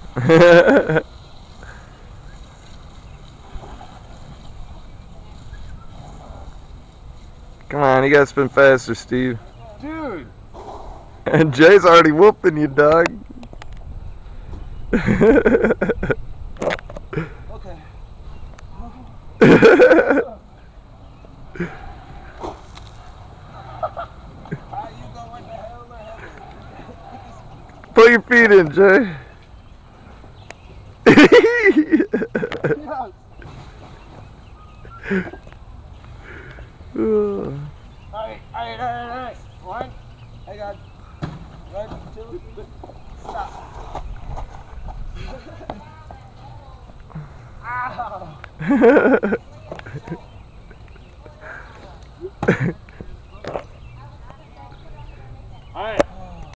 Come on, you gotta spin faster, Steve. Dude! And Jay's already whooping you, dog. Okay. Put your feet in, Jay. Alright. One. I got 1, 2, 3. Stop. Ow!